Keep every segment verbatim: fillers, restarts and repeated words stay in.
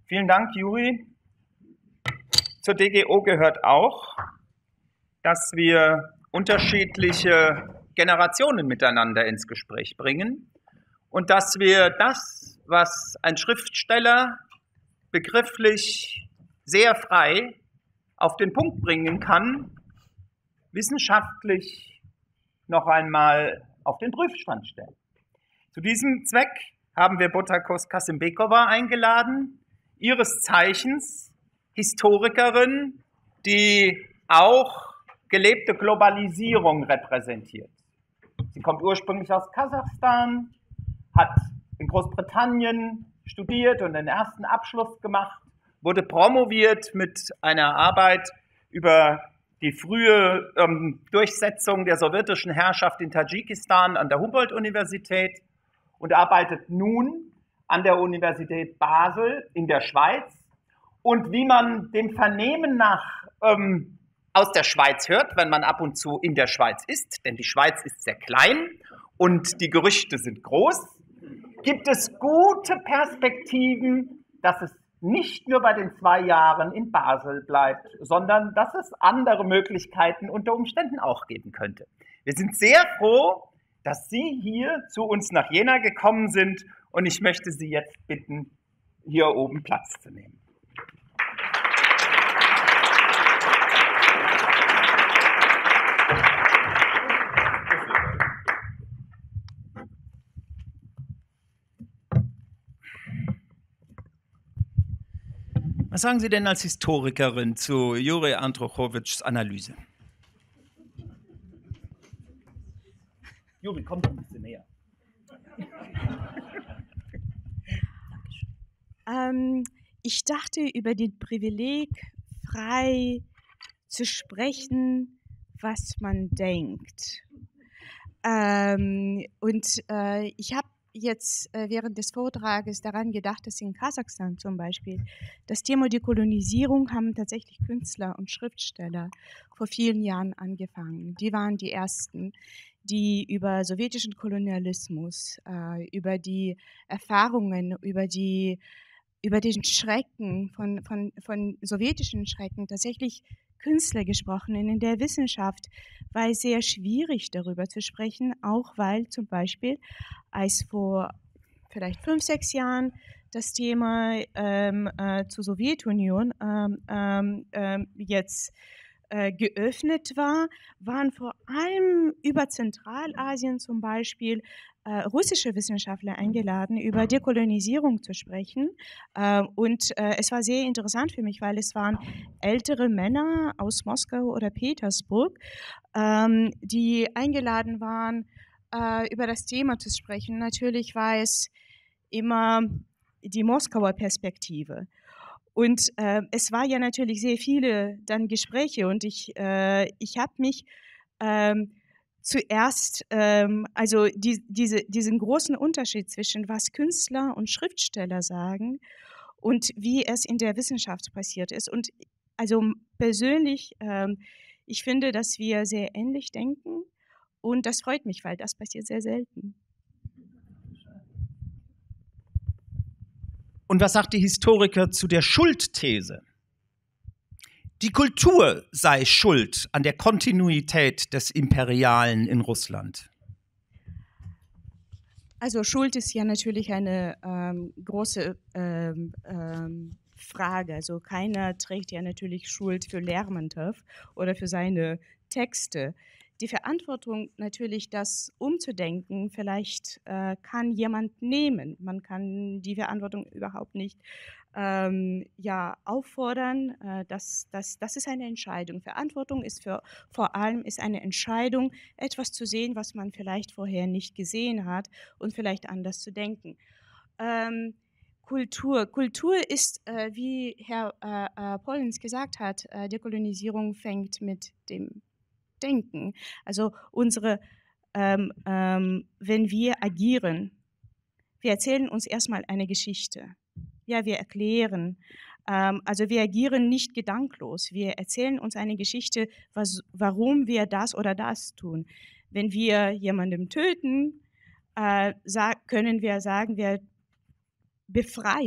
Vielen Dank, Juri. Zur D G O gehört auch, dass wir unterschiedliche Generationen miteinander ins Gespräch bringen und dass wir das, was ein Schriftsteller begrifflich sehr frei auf den Punkt bringen kann, wissenschaftlich noch einmal auf den Prüfstand stellen. Zu diesem Zweck haben wir Botakos Kasimbekova eingeladen, ihres Zeichens Historikerin, die auch gelebte Globalisierung repräsentiert. Sie kommt ursprünglich aus Kasachstan, hat in Großbritannien studiert und den ersten Abschluss gemacht, wurde promoviert mit einer Arbeit über die frühe ähm, Durchsetzung der sowjetischen Herrschaft in Tadschikistan an der Humboldt-Universität und arbeitet nun an der Universität Basel in der Schweiz. Und wie man dem Vernehmen nach ähm, aus der Schweiz hört, wenn man ab und zu in der Schweiz ist, denn die Schweiz ist sehr klein und die Gerüchte sind groß, gibt es gute Perspektiven, dass es nicht nur bei den zwei Jahren in Basel bleibt, sondern dass es andere Möglichkeiten unter Umständen auch geben könnte. Wir sind sehr froh, dass Sie hier zu uns nach Jena gekommen sind und ich möchte Sie jetzt bitten, hier oben Platz zu nehmen. Was sagen Sie denn als Historikerin zu Juri Androchowitschs Analyse? Juri, komm doch ein bisschen näher. ähm, ich dachte über das Privileg, frei zu sprechen, was man denkt. Ähm, und äh, ich habe jetzt äh, während des Vortrages daran gedacht, dass in Kasachstan zum Beispiel das Thema Dekolonisierung haben tatsächlich Künstler und Schriftsteller vor vielen Jahren angefangen. Die waren die ersten, die über sowjetischen Kolonialismus, äh, über die Erfahrungen, über die über den Schrecken von, von, von sowjetischen Schrecken tatsächlich Künstler gesprochen. In der Wissenschaft war es sehr schwierig, darüber zu sprechen, auch weil zum Beispiel, als vor vielleicht fünf, sechs Jahren das Thema ähm, äh, zur Sowjetunion ähm, ähm, jetzt äh, geöffnet war, waren vor allem über Zentralasien zum Beispiel äh, russische Wissenschaftler eingeladen, über Dekolonisierung zu sprechen. Äh, und äh, es war sehr interessant für mich, weil es waren ältere Männer aus Moskau oder Petersburg, ähm, die eingeladen waren, äh, über das Thema zu sprechen. Natürlich war es immer die Moskauer Perspektive. Und äh, es war ja natürlich sehr viele dann Gespräche und ich, äh, ich habe mich ähm, zuerst, ähm, also die, diese, diesen großen Unterschied zwischen was Künstler und Schriftsteller sagen und wie es in der Wissenschaft passiert ist. Und also persönlich, ähm, ich finde, dass wir sehr ähnlich denken und das freut mich, weil das passiert sehr selten. Und was sagt die Historiker zu der Schuldthese? Die Kultur sei schuld an der Kontinuität des Imperialen in Russland. Also Schuld ist ja natürlich eine ähm, große ähm, ähm, Frage. Also keiner trägt ja natürlich Schuld für Lermontov oder für seine Texte. Die Verantwortung natürlich, das umzudenken, vielleicht äh, kann jemand nehmen. Man kann die Verantwortung überhaupt nicht ähm, ja, auffordern. Äh, das, das, das ist eine Entscheidung. Verantwortung ist für, vor allem ist eine Entscheidung, etwas zu sehen, was man vielleicht vorher nicht gesehen hat und vielleicht anders zu denken. Ähm, Kultur. Kultur ist, äh, wie Herr äh, äh, Pollens gesagt hat, äh, Dekolonisierung fängt mit dem Denken. Also unsere, ähm, ähm, wenn wir agieren, wir erzählen uns erstmal eine Geschichte. Ja, wir erklären. Ähm, also wir agieren nicht gedanklos. Wir erzählen uns eine Geschichte, was, warum wir das oder das tun. Wenn wir jemanden töten, äh, sag, können wir sagen, wir befreien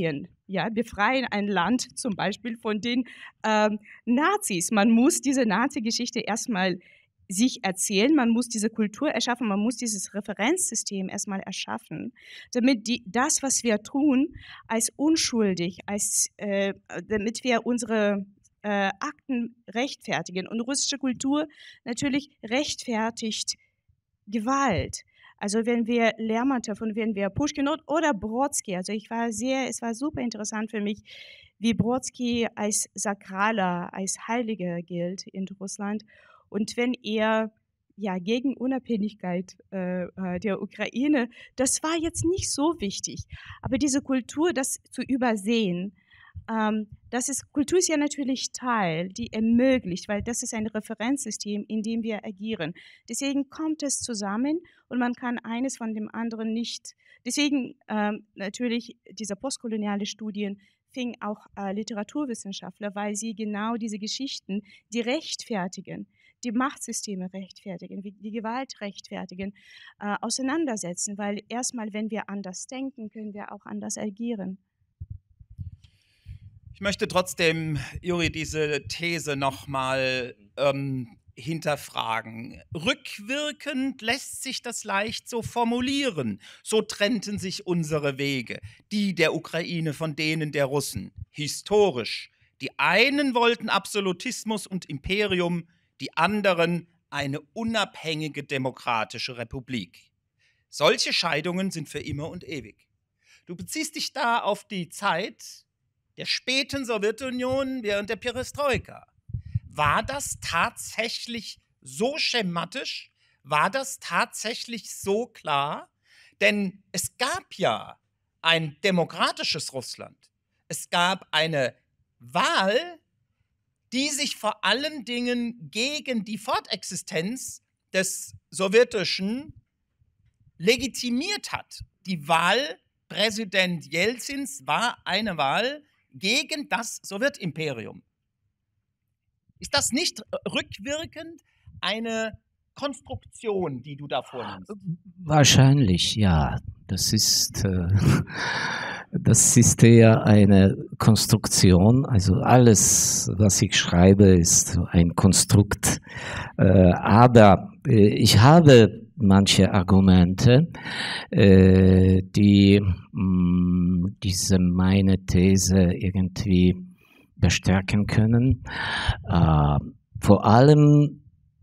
Ja, befreien ein Land zum Beispiel von den ähm, Nazis. Man muss diese Nazi-Geschichte erstmal sich erzählen, man muss diese Kultur erschaffen, man muss dieses Referenzsystem erstmal erschaffen, damit die, das, was wir tun, als unschuldig, als, äh, damit wir unsere äh, Akten rechtfertigen. Und russische Kultur natürlich rechtfertigt Gewalt. Also wenn wir Lermontow und wenn wir Puschkin oder Brodsky, also ich war sehr, es war super interessant für mich, wie Brodsky als sakraler, als Heiliger gilt in Russland. Und wenn er ja gegen Unabhängigkeit äh, der Ukraine, das war jetzt nicht so wichtig. Aber diese Kultur, das zu übersehen, ähm, das ist, Kultur ist ja natürlich Teil, die ermöglicht, weil das ist ein Referenzsystem, in dem wir agieren. Deswegen kommt es zusammen und man kann eines von dem anderen nicht. Deswegen ähm, natürlich diese postkoloniale Studien fingen auch äh, Literaturwissenschaftler, weil sie genau diese Geschichten, die rechtfertigen, die Machtsysteme rechtfertigen, die Gewalt rechtfertigen, äh, auseinandersetzen, weil erstmal, wenn wir anders denken, können wir auch anders agieren. Ich möchte trotzdem, Juri, diese These nochmal ähm, hinterfragen. Rückwirkend lässt sich das leicht so formulieren. So trennten sich unsere Wege, die der Ukraine von denen der Russen. Historisch. Die einen wollten Absolutismus und Imperium, die anderen eine unabhängige demokratische Republik. Solche Scheidungen sind für immer und ewig. Du beziehst dich da auf die Zeit der späten Sowjetunion während der Perestroika. War das tatsächlich so schematisch? War das tatsächlich so klar? Denn es gab ja ein demokratisches Russland. Es gab eine Wahl, die sich vor allen Dingen gegen die Fortexistenz des Sowjetischen legitimiert hat. Die Wahl Präsident Jelzins war eine Wahl gegen das Sowjetimperium. Ist das nicht rückwirkend eine Konstruktion, die du da vornimmst? Wahrscheinlich, ja. Das ist, äh, das ist eher eine Konstruktion. Also alles, was ich schreibe, ist ein Konstrukt. Äh, aber äh, ich habe manche Argumente, äh, die mh, diese meine These irgendwie bestärken können. Äh, vor allem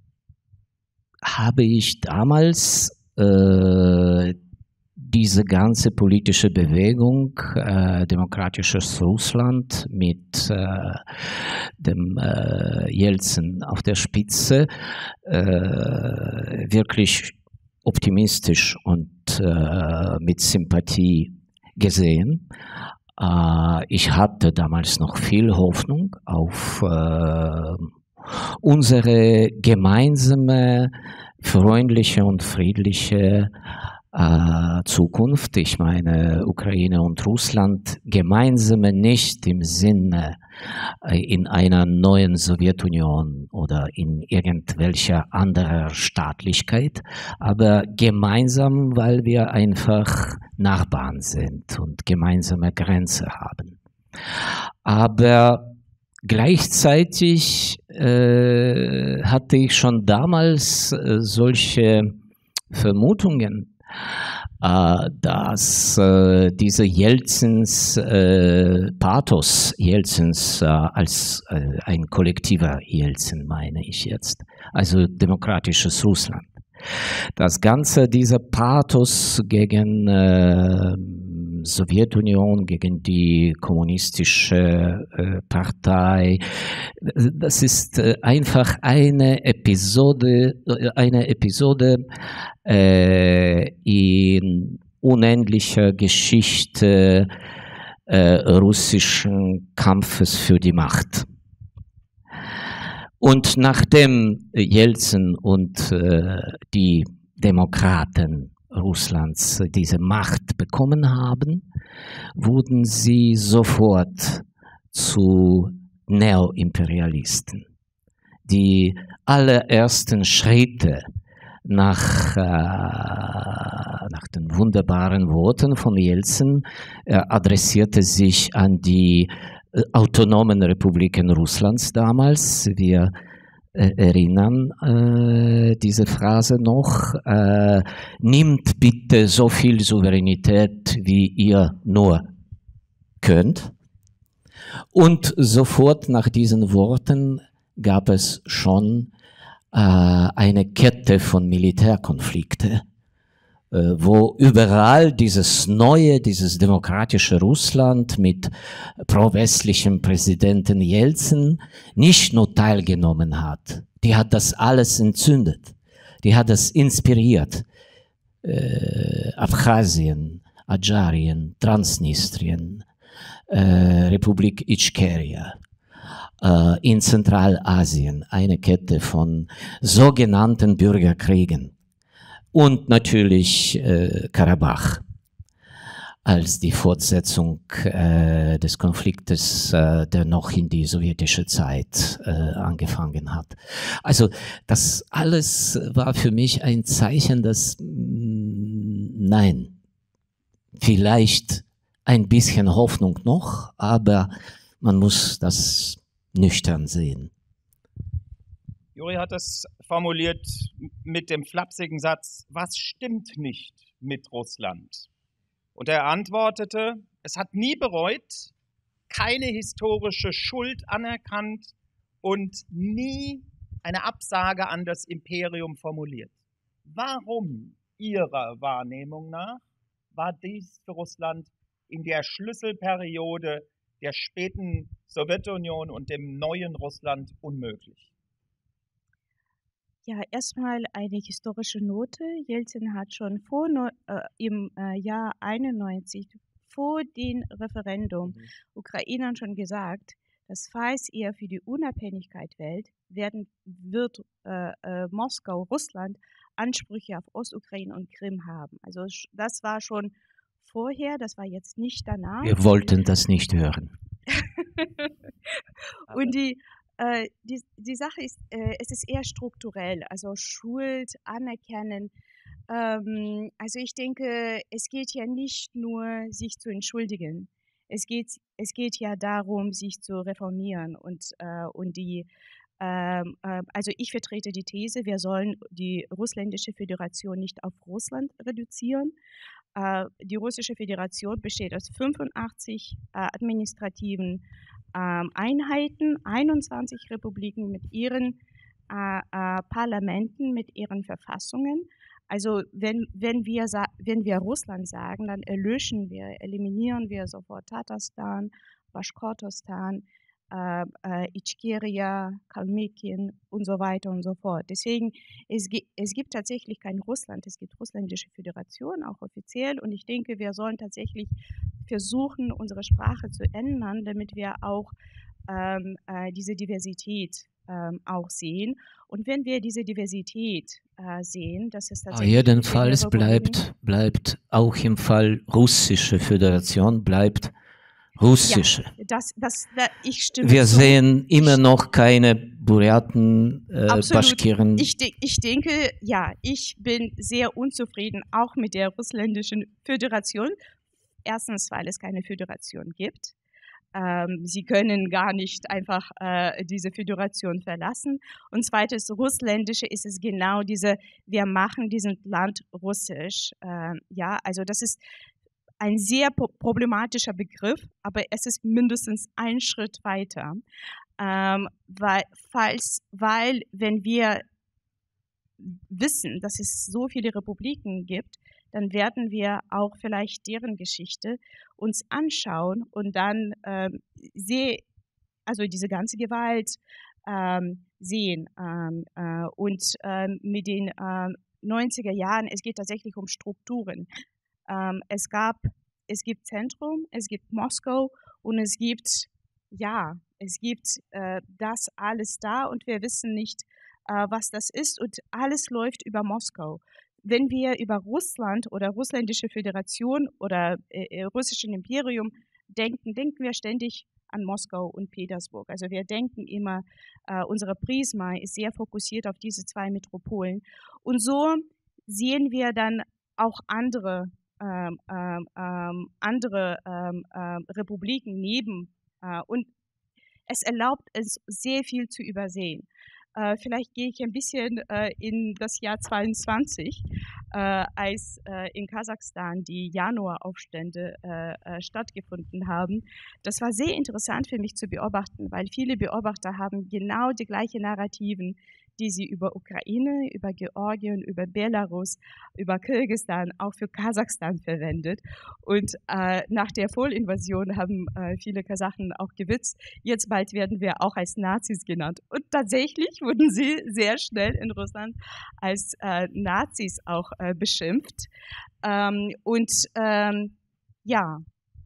habe ich damals äh, diese ganze politische Bewegung, äh, demokratisches Russland mit äh, dem äh, Jelzin auf der Spitze, äh, wirklich optimistisch und äh, mit Sympathie gesehen. Äh, ich hatte damals noch viel Hoffnung auf äh, unsere gemeinsame, freundliche und friedliche äh, Zukunft. Ich meine, Ukraine und Russland gemeinsame nicht im Sinne äh, in einer neuen Sowjetunion oder in irgendwelcher anderer Staatlichkeit, aber gemeinsam, weil wir einfach Nachbarn sind und gemeinsame Grenze haben. Aber gleichzeitig äh, hatte ich schon damals äh, solche Vermutungen, äh, dass äh, diese Jelzins äh, Pathos, Jelzins äh, als äh, ein kollektiver Jelzin meine ich jetzt, also demokratisches Russland. Das Ganze, dieser Pathos gegen äh, Sowjetunion, gegen die kommunistische äh, Partei, das ist äh, einfach eine Episode, eine Episode äh, in unendlicher Geschichte äh, russischen Kampfes für die Macht. Und nachdem Jelzin und äh, die Demokraten Russlands diese Macht bekommen haben, wurden sie sofort zu Neoimperialisten. Die allerersten Schritte nach, äh, nach den wunderbaren Worten von Jelzin, er adressierte sich an die äh, autonomen Republiken Russlands damals. Wir äh, erinnern äh, diese Phrase noch. Äh, nimmt bitte so viel Souveränität, wie ihr nur könnt. Und sofort nach diesen Worten gab es schon äh, eine Kette von Militärkonflikten, äh, wo überall dieses neue, dieses demokratische Russland mit pro-westlichem Präsidenten Jelzin nicht nur teilgenommen hat. Die hat das alles entzündet. Die hat das inspiriert. Äh, Abchasien, Adscharien, Transnistrien, äh, Republik Ichkeria, äh, in Zentralasien eine Kette von sogenannten Bürgerkriegen und natürlich äh, Karabach als die Fortsetzung äh, des Konfliktes, äh, der noch in die sowjetische Zeit äh, angefangen hat. Also das alles war für mich ein Zeichen, dass mh, nein, vielleicht ein bisschen Hoffnung noch, aber man muss das nüchtern sehen. Juri hat es formuliert mit dem flapsigen Satz, was stimmt nicht mit Russland? Und er antwortete, es hat nie bereut, keine historische Schuld anerkannt und nie eine Absage an das Imperium formuliert. Warum Ihrer Wahrnehmung nach war dies für Russland in der Schlüsselperiode der späten Sowjetunion und dem neuen Russland unmöglich? Ja, erstmal eine historische Note. Jelzin hat schon vor, äh, im äh, Jahr einundneunzig, vor dem Referendum, mhm. Ukrainern schon gesagt, dass falls er für die Unabhängigkeit wählt, werden, wird äh, äh, Moskau, Russland, Ansprüche auf Ostukraine und Krim haben. Also das war schon vorher, das war jetzt nicht danach. Wir wollten das nicht hören. Und die, äh, die, die Sache ist, äh, es ist eher strukturell, also Schuld anerkennen. Ähm, also ich denke, es geht ja nicht nur, sich zu entschuldigen. Es geht, es geht ja darum, sich zu reformieren und, äh, und die Ähm, äh, also ich vertrete die These, wir sollen die russländische Föderation nicht auf Russland reduzieren. Äh, die russische Föderation besteht aus fünfundachtzig äh, administrativen ähm, Einheiten, einundzwanzig Republiken mit ihren äh, äh, Parlamenten, mit ihren Verfassungen. Also wenn, wenn, wir, wenn wir Russland sagen, dann erlöschen wir, eliminieren wir sofort Tatarstan, Baschkortostan, äh, äh, Ichkeria, Kalmykien und so weiter und so fort. Deswegen, es, es gibt tatsächlich kein Russland, es gibt russländische Föderation, auch offiziell. Und ich denke, wir sollen tatsächlich versuchen, unsere Sprache zu ändern, damit wir auch ähm, äh, diese Diversität ähm, auch sehen. Und wenn wir diese Diversität äh, sehen, dass es tatsächlich... Auf jeden Fall, es bleibt, bleibt auch im Fall russische Föderation, bleibt russische. Ja, das, das, das, ich stimme Wir zu. sehen immer noch keine Buryaten, äh, Baschkiren. Ich, de ich denke, ja, ich bin sehr unzufrieden auch mit der russländischen Föderation. Erstens, weil es keine Föderation gibt. Ähm, sie können gar nicht einfach äh, diese Föderation verlassen. Und zweitens, russländische ist es genau diese, wir machen diesen Land russisch. Äh, ja, also das ist ein sehr problematischer Begriff, aber es ist mindestens ein Schritt weiter, ähm, weil, falls, weil wenn wir wissen, dass es so viele Republiken gibt, dann werden wir auch vielleicht deren Geschichte uns anschauen und dann ähm, seh, also diese ganze Gewalt ähm, sehen. Ähm, äh, und ähm, mit den ähm, neunziger Jahren, es geht tatsächlich um Strukturen. Ähm, es gab, es gibt Zentrum, es gibt Moskau und es gibt, ja, es gibt äh, das alles da und wir wissen nicht, äh, was das ist und alles läuft über Moskau. Wenn wir über Russland oder russländische Föderation oder äh, russischen Imperium denken, denken wir ständig an Moskau und Petersburg. Also wir denken immer, äh, unsere Prisma ist sehr fokussiert auf diese zwei Metropolen und so sehen wir dann auch andere, ähm, ähm, ähm, andere ähm, ähm, Republiken neben äh, und es erlaubt es sehr viel zu übersehen. Äh, vielleicht gehe ich ein bisschen äh, in das Jahr zweiundzwanzig, äh, als äh, in Kasachstan die Januaraufstände äh, äh, stattgefunden haben. Das war sehr interessant für mich zu beobachten, weil viele Beobachter haben genau die gleichen Narrativen, die sie über Ukraine, über Georgien, über Belarus, über Kirgisistan, auch für Kasachstan verwendet. Und äh, nach der Vollinvasion haben äh, viele Kasachen auch gewitzt, jetzt bald werden wir auch als Nazis genannt. Und tatsächlich wurden sie sehr schnell in Russland als äh, Nazis auch äh, beschimpft. Ähm, und ähm, ja.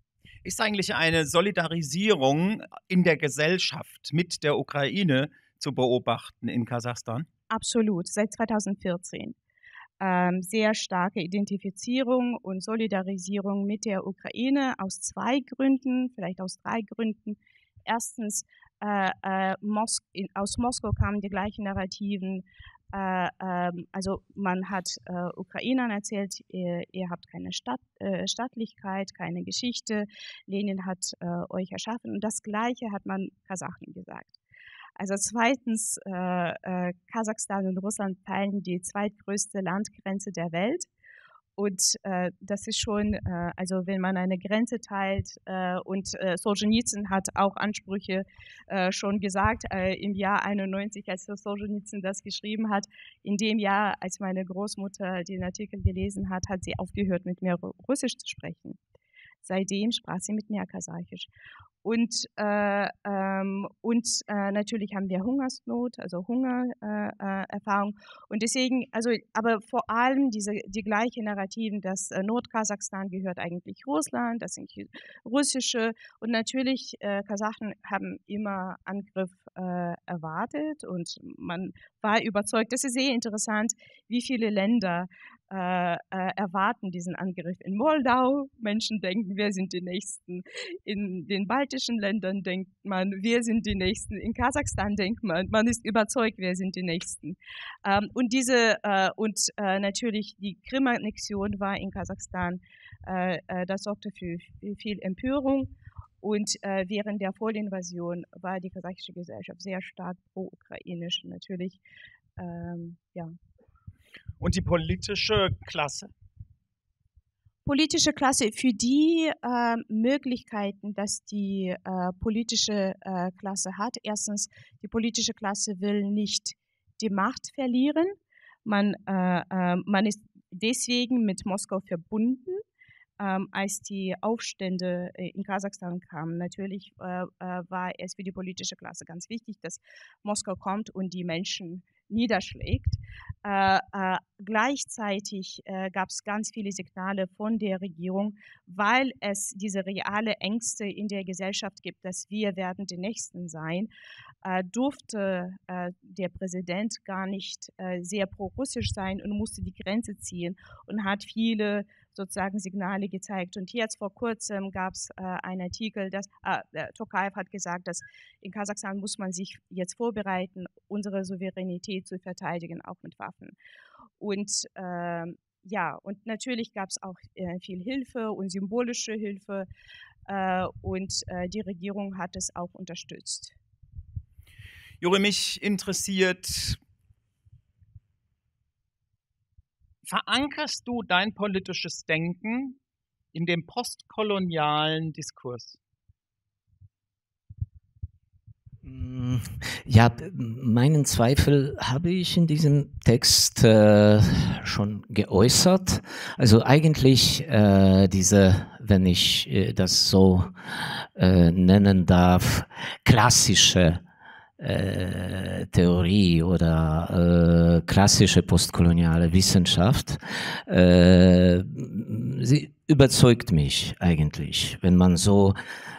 Ist eigentlich eine Solidarisierung in der Gesellschaft mit der Ukraine zu beobachten in Kasachstan? Absolut, seit zweitausendvierzehn. Ähm, sehr starke Identifizierung und Solidarisierung mit der Ukraine aus zwei Gründen, vielleicht aus drei Gründen. Erstens, äh, äh, Mos in, aus Moskau kamen die gleichen Narrativen. Äh, ähm, also man hat äh, Ukrainern erzählt, ihr, ihr habt keine Stadt, äh, Staatlichkeit, keine Geschichte. Lenin hat äh, euch erschaffen. Und das Gleiche hat man Kasachen gesagt. Also zweitens, äh, äh, Kasachstan und Russland teilen die zweitgrößte Landgrenze der Welt. Und äh, das ist schon, äh, also wenn man eine Grenze teilt äh, und äh, Solzhenitsyn hat auch Ansprüche äh, schon gesagt, äh, im Jahr einundneunzig, als Solzhenitsyn das geschrieben hat, in dem Jahr, als meine Großmutter den Artikel gelesen hat, hat sie aufgehört, mit mir Russisch zu sprechen. Seitdem sprach sie mit mir Kasachisch. Und, äh, ähm, und äh, natürlich haben wir Hungersnot, also Hungererfahrung. Äh, und deswegen, also, aber vor allem diese, die gleichen Narrativen, dass äh, Nordkasachstan gehört eigentlich Russland, das sind russische. Und natürlich, äh, Kasachen haben immer Angriff äh, erwartet und man war überzeugt. Das ist sehr interessant, wie viele Länder Äh, äh, erwarten diesen Angriff. In Moldau, Menschen denken, wir sind die Nächsten. In den baltischen Ländern denkt man, wir sind die Nächsten. In Kasachstan denkt man, man ist überzeugt, wir sind die Nächsten. Ähm, und diese, äh, und äh, natürlich die Krim-Annexion war in Kasachstan, äh, äh, das sorgte für viel Empörung. Und äh, während der Vollinvasion war die kasachische Gesellschaft sehr stark pro-ukrainisch natürlich. Ähm, ja. Und die politische Klasse? Politische Klasse, für die äh, Möglichkeiten, dass die äh, politische äh, Klasse hat. Erstens, die politische Klasse will nicht die Macht verlieren. Man, äh, äh, man ist deswegen mit Moskau verbunden. Ähm, als die Aufstände in Kasachstan kamen, natürlich äh, äh, war es für die politische Klasse ganz wichtig, dass Moskau kommt und die Menschen niederschlägt. Äh, äh, gleichzeitig äh, gab es ganz viele Signale von der Regierung, weil es diese reale Ängste in der Gesellschaft gibt, dass wir werden die Nächsten sein, äh, durfte äh, der Präsident gar nicht äh, sehr pro-russisch sein und musste die Grenze ziehen und hat viele sozusagen Signale gezeigt. Und jetzt vor kurzem gab es äh, einen Artikel, dass äh, Tokayev hat gesagt, dass in Kasachstan muss man sich jetzt vorbereiten, unsere Souveränität zu verteidigen, auch mit Waffen. Und äh, ja, und natürlich gab es auch äh, viel Hilfe und symbolische Hilfe äh, und äh, die Regierung hat es auch unterstützt. Juri, mich interessiert, verankerst du dein politisches Denken in dem postkolonialen Diskurs? Ja, meinen Zweifel habe ich in diesem Text äh, schon geäußert. Also eigentlich äh, diese, wenn ich äh, das so äh, nennen darf, klassische Äh, Theorie oder äh, klassische postkoloniale Wissenschaft, äh, sie überzeugt mich eigentlich, wenn man so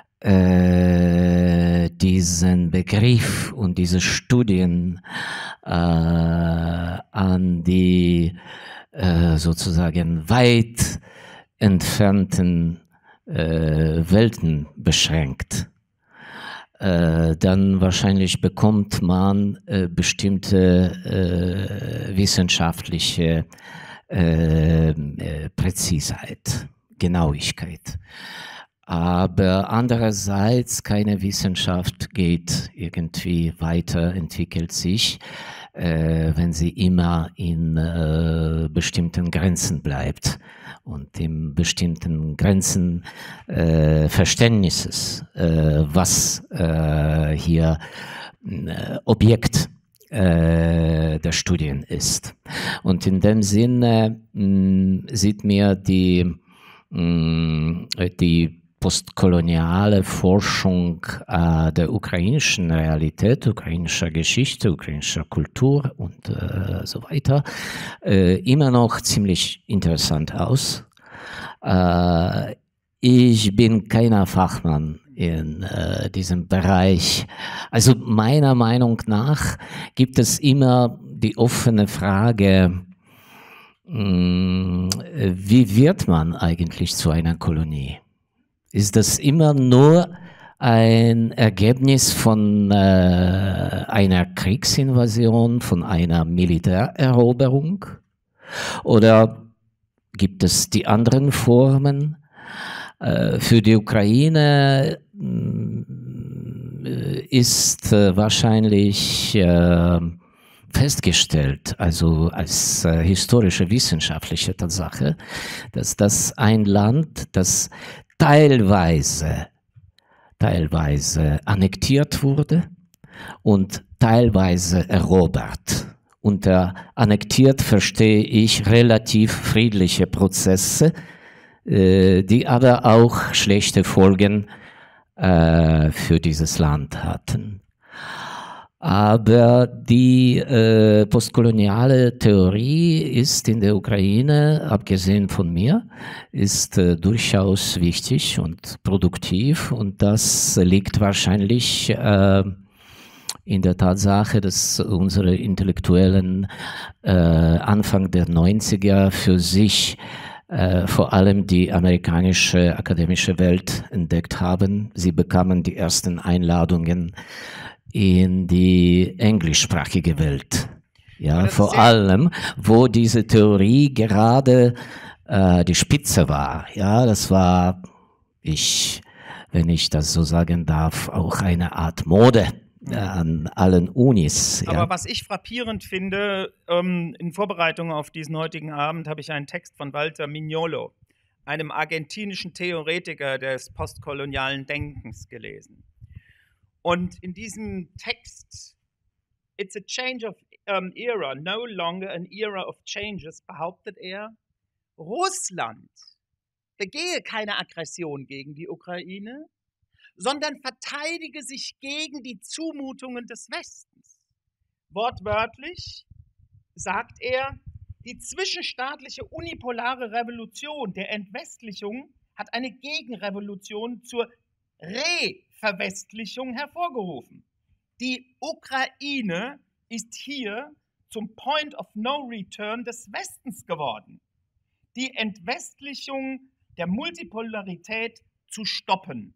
äh, diesen Begriff und diese Studien äh, an die äh, sozusagen weit entfernten äh, Welten beschränkt. Äh, dann wahrscheinlich bekommt man äh, bestimmte äh, wissenschaftliche äh, äh, Präzisheit, Genauigkeit. Aber andererseits, keine Wissenschaft geht irgendwie weiter, entwickelt sich, äh, wenn sie immer in äh, bestimmten Grenzen bleibt und in bestimmten Grenzen äh, Verständnisses, äh, was äh, hier äh, Objekt äh, der Studien ist. Und in dem Sinne mh, sieht mir die, mh, die postkoloniale Forschung äh, der ukrainischen Realität, ukrainischer Geschichte, ukrainischer Kultur und äh, so weiter äh, immer noch ziemlich interessant aus. Äh, ich bin keiner Fachmann in äh, diesem Bereich. Also meiner Meinung nach gibt es immer die offene Frage, mh, wie wird man eigentlich zu einer Kolonie? Ist das immer nur ein Ergebnis von äh, einer Kriegsinvasion, von einer Militäreroberung? Oder gibt es die anderen Formen? Äh, für die Ukraine äh, ist äh, wahrscheinlich äh, festgestellt, also als äh, historische wissenschaftliche Tatsache, dass das ein Land, das teilweise, teilweise annektiert wurde und teilweise erobert. Unter annektiert verstehe ich relativ friedliche Prozesse, äh, die aber auch schlechte Folgen äh, für dieses Land hatten. Aber die äh, postkoloniale Theorie ist in der Ukraine, abgesehen von mir, ist äh, durchaus wichtig und produktiv, und das liegt wahrscheinlich äh, in der Tatsache, dass unsere Intellektuellen äh, Anfang der neunziger für sich äh, vor allem die amerikanische akademische Welt entdeckt haben. Sie bekamen die ersten Einladungen in die englischsprachige Welt. Ja, vor allem, wo diese Theorie gerade äh, die Spitze war. Ja, das war, ich, wenn ich das so sagen darf, auch eine Art Mode äh, an allen Unis. Aber ja. was ich frappierend finde, ähm, in Vorbereitung auf diesen heutigen Abend habe ich einen Text von Walter Mignolo, einem argentinischen Theoretiker des postkolonialen Denkens, gelesen. Und in diesem Text, it's a change of um, era, no longer an era of changes, behauptet er, Russland begehe keine Aggression gegen die Ukraine, sondern verteidige sich gegen die Zumutungen des Westens. Wortwörtlich sagt er, die zwischenstaatliche unipolare Revolution der Entwestlichung hat eine Gegenrevolution zur Re-Verwestlichung hervorgerufen. Die Ukraine ist hier zum Point of No Return des Westens geworden. Die Entwestlichung der Multipolarität zu stoppen,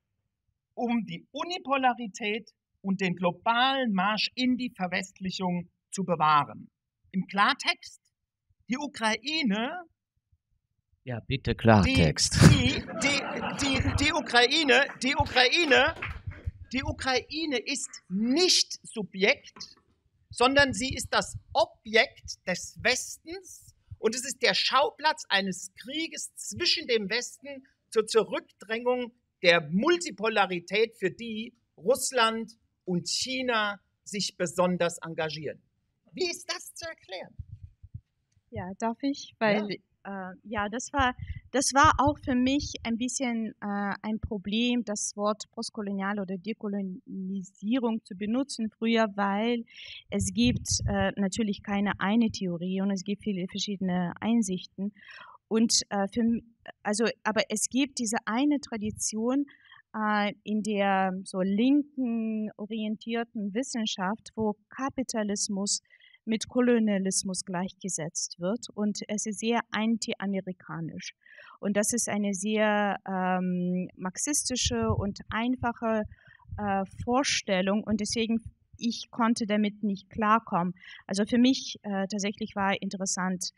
um die Unipolarität und den globalen Marsch in die Verwestlichung zu bewahren. Im Klartext, die Ukraine Ja, bitte Klartext. Die, die, die, die, die, Ukraine, die, Ukraine, die Ukraine ist nicht Subjekt, sondern sie ist das Objekt des Westens, und es ist der Schauplatz eines Krieges zwischen dem Westen zur Zurückdrängung der Multipolarität, für die Russland und China sich besonders engagieren. Wie ist das zu erklären? Ja, darf ich? Weil ja. Äh, ja, das war, das war auch für mich ein bisschen äh, ein Problem, das Wort Postkolonial oder Dekolonisierung zu benutzen früher, weil es gibt äh, natürlich keine eine Theorie und es gibt viele verschiedene Einsichten. Und äh, für, also, aber es gibt diese eine Tradition äh, in der so linken orientierten Wissenschaft, wo Kapitalismus mit Kolonialismus gleichgesetzt wird, und es ist sehr anti-amerikanisch. Und das ist eine sehr ähm, marxistische und einfache äh, Vorstellung, und deswegen ich konnte damit nicht klarkommen. Also für mich äh, tatsächlich war interessant,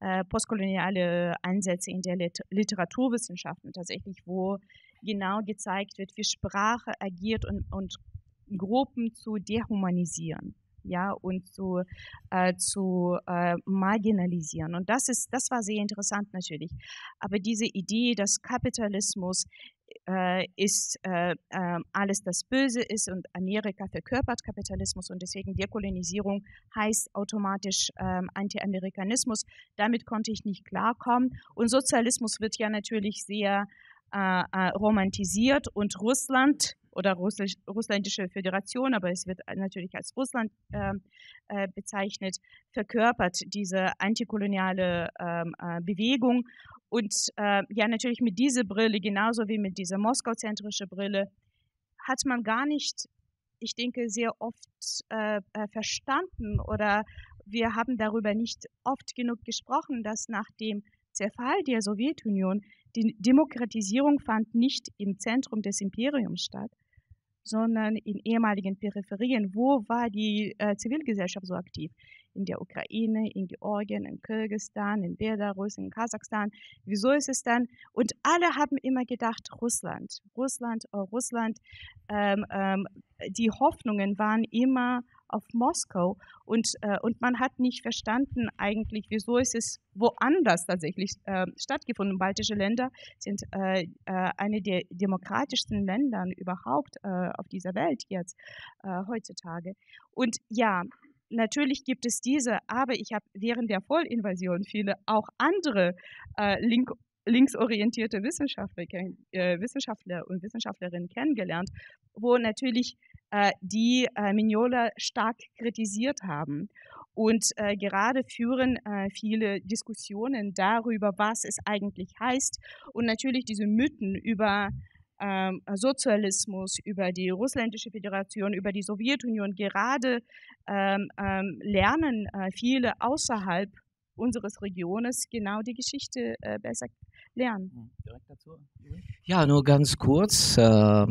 äh, postkoloniale Ansätze in der Lit Literaturwissenschaften tatsächlich, wo genau gezeigt wird, wie Sprache agiert und, und Gruppen zu dehumanisieren. Ja, und zu, äh, zu äh, marginalisieren. Und das ist, das war sehr interessant natürlich. Aber diese Idee, dass Kapitalismus äh, ist äh, äh, alles das Böse ist und Amerika verkörpert Kapitalismus und deswegen Dekolonisierung heißt automatisch äh, Anti-Amerikanismus, damit konnte ich nicht klarkommen. Und Sozialismus wird ja natürlich sehr äh, äh, romantisiert und Russland oder Russisch, russländische Föderation, aber es wird natürlich als Russland äh, äh, bezeichnet, verkörpert diese antikoloniale äh, äh, Bewegung. Und äh, ja, natürlich mit dieser Brille, genauso wie mit dieser moskauzentrischen Brille, hat man gar nicht, ich denke, sehr oft äh, äh, verstanden oder wir haben darüber nicht oft genug gesprochen, dass nach dem Zerfall der Sowjetunion die Demokratisierung fand nicht im Zentrum des Imperiums statt, sondern in ehemaligen Peripherien. Wo war die äh, Zivilgesellschaft so aktiv? In der Ukraine, in Georgien, in Kirgisistan, in Belarus, in Kasachstan. Wieso ist es dann? Und alle haben immer gedacht, Russland, Russland, oh Russland. Ähm, ähm, die Hoffnungen waren immer auf Moskau und, äh, und man hat nicht verstanden eigentlich, wieso ist es woanders tatsächlich äh, stattgefunden. Baltische Länder sind äh, äh, eine der demokratischsten Länder überhaupt äh, auf dieser Welt jetzt, äh, heutzutage. Und ja, natürlich gibt es diese, aber ich habe während der Vollinvasion viele auch andere äh, link linksorientierte Wissenschaftler, äh, Wissenschaftler und Wissenschaftlerinnen kennengelernt, wo natürlich äh, die äh, Mignola stark kritisiert haben. Und äh, gerade führen äh, viele Diskussionen darüber, was es eigentlich heißt. Und natürlich diese Mythen über ähm, Sozialismus, über die russländische Föderation, über die Sowjetunion, gerade ähm, ähm, lernen äh, viele außerhalb unseres Regiones genau die Geschichte äh, besser lernen. Direkt dazu. Ja, nur ganz kurz. Äh,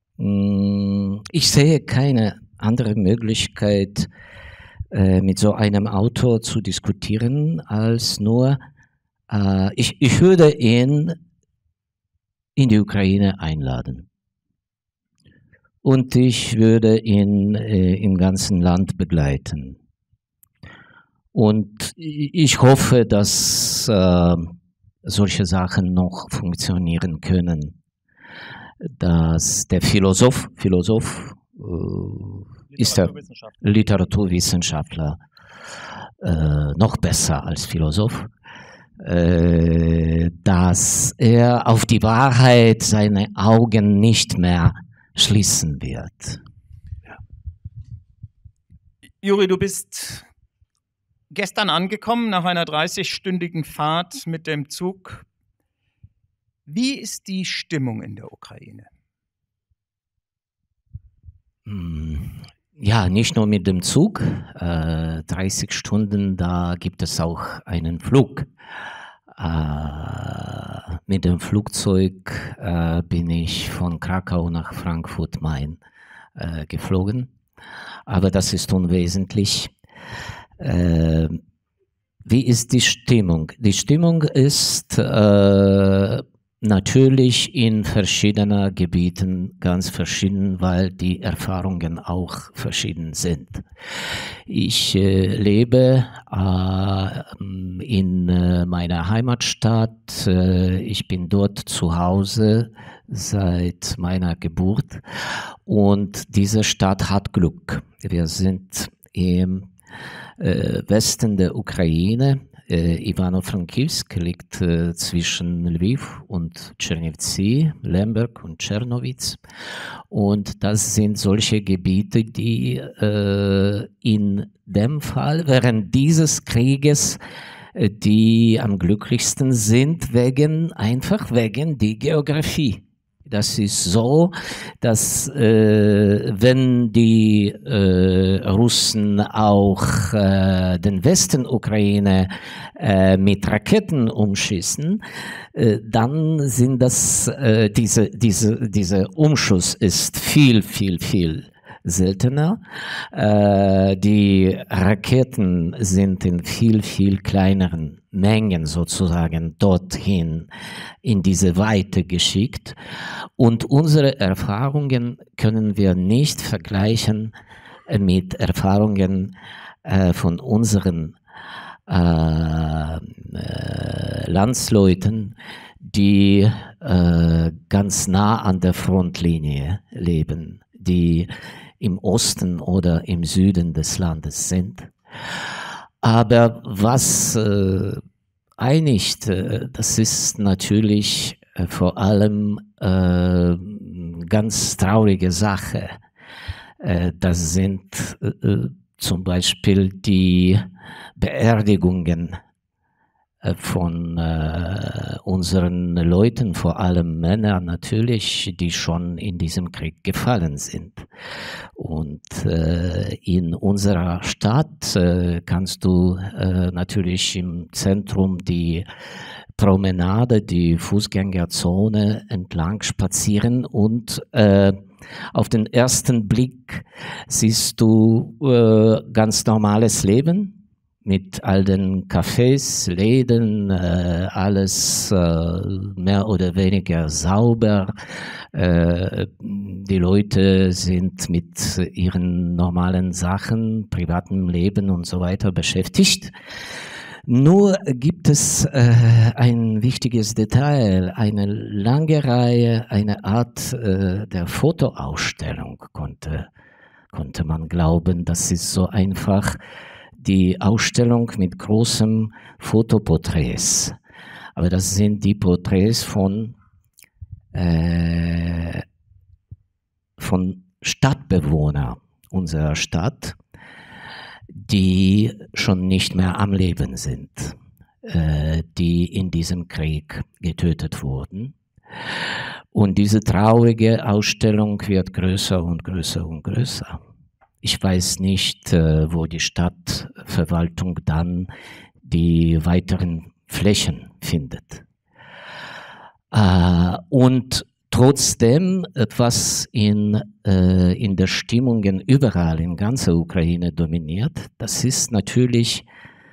ich sehe keine andere Möglichkeit, äh, mit so einem Autor zu diskutieren, als nur, äh, ich, ich würde ihn in die Ukraine einladen. Und ich würde ihn äh, im ganzen Land begleiten. Und ich hoffe, dass äh, solche Sachen noch funktionieren können. Dass der Philosoph, Philosoph äh, ist der Literaturwissenschaftler, äh, noch besser als Philosoph, äh, dass er auf die Wahrheit seine Augen nicht mehr schließen wird. Ja. Juri, du bist gestern angekommen nach einer dreißigstündigen Fahrt mit dem Zug. Wie ist die Stimmung in der Ukraine? Ja, nicht nur mit dem Zug. Äh, dreißig Stunden, da gibt es auch einen Flug. Äh, mit dem Flugzeug äh, bin ich von Krakau nach Frankfurt-Main äh, geflogen. Aber das ist unwesentlich. Äh, wie ist die Stimmung? Die Stimmung ist äh, natürlich in verschiedenen Gebieten ganz verschieden, weil die Erfahrungen auch verschieden sind. Ich äh, lebe äh, in äh, meiner Heimatstadt. Äh, ich bin dort zu Hause seit meiner Geburt und diese Stadt hat Glück. Wir sind im äh, Westen der Ukraine. Äh, Ivano-Frankivsk liegt äh, zwischen Lviv und Tschernivtsi, Lemberg und Czernowitz. Und das sind solche Gebiete, die äh, in dem Fall während dieses Krieges äh, die am glücklichsten sind, wegen, einfach wegen der Geografie. Das ist so, dass äh, wenn die äh, Russen auch äh, den Westen Ukraine äh, mit Raketen umschießen, äh, dann sind das äh, diese diese diese Umschuss ist viel viel viel seltener. Äh, die Raketen sind in viel, viel kleineren Mengen sozusagen dorthin in diese Weite geschickt. Und unsere Erfahrungen können wir nicht vergleichen mit Erfahrungen äh, von unseren äh, äh, Landsleuten, die äh, ganz nah an der Frontlinie leben, die im Osten oder im Süden des Landes sind. Aber was äh, einigt, äh, das ist natürlich äh, vor allem äh, ganz traurige Sache. Äh, das sind äh, zum Beispiel die Beerdigungen von äh, unseren Leuten, vor allem Männer natürlich, die schon in diesem Krieg gefallen sind. Und äh, in unserer Stadt äh, kannst du äh, natürlich im Zentrum die Promenade, die Fußgängerzone entlang spazieren und äh, auf den ersten Blick siehst du äh, ganz normales Leben mit all den Cafés, Läden, äh, alles äh, mehr oder weniger sauber. Äh, die Leute sind mit ihren normalen Sachen, privatem Leben und so weiter beschäftigt. Nur gibt es äh, ein wichtiges Detail, eine lange Reihe, eine Art äh, der Fotoausstellung konnte, konnte man glauben. Das ist so einfach die Ausstellung mit großen Fotoporträts. Aber das sind die Porträts von, äh, von Stadtbewohnern unserer Stadt, die schon nicht mehr am Leben sind, äh, die in diesem Krieg getötet wurden. Und diese traurige Ausstellung wird größer und größer und größer. Ich weiß nicht, äh, wo die Stadtverwaltung dann die weiteren Flächen findet. Äh, und trotzdem, was in, äh, in der Stimmungen überall in ganzer Ukraine dominiert, das ist natürlich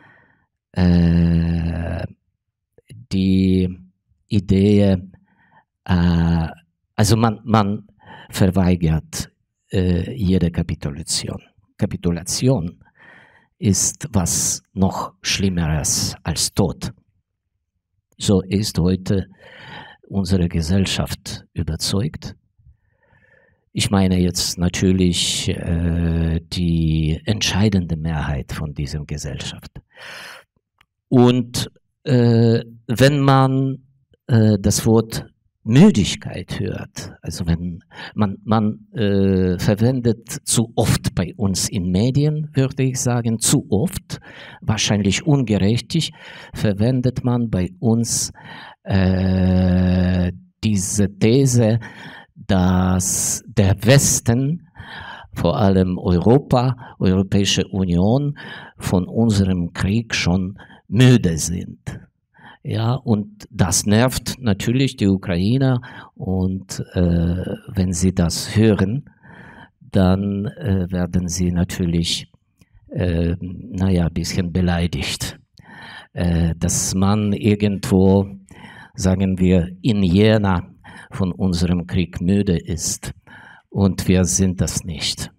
äh, die Idee, äh, also man, man verweigert äh, jede Kapitulation. Kapitulation ist was noch Schlimmeres als Tod. So ist heute unsere Gesellschaft überzeugt. Ich meine jetzt natürlich äh, die entscheidende Mehrheit von dieser Gesellschaft. Und äh, wenn man äh, das Wort Müdigkeit hört, also wenn man, man äh, verwendet zu oft bei uns in Medien, würde ich sagen, zu oft, wahrscheinlich ungerechtig, verwendet man bei uns äh, diese These, dass der Westen, vor allem Europa, Europäische Union, von unserem Krieg schon müde sind. Ja, und das nervt natürlich die Ukrainer, und äh, wenn sie das hören, dann äh, werden sie natürlich, äh, naja, ein bisschen beleidigt, äh, dass man irgendwo, sagen wir, in Jena von unserem Krieg müde ist, und wir sind das nicht.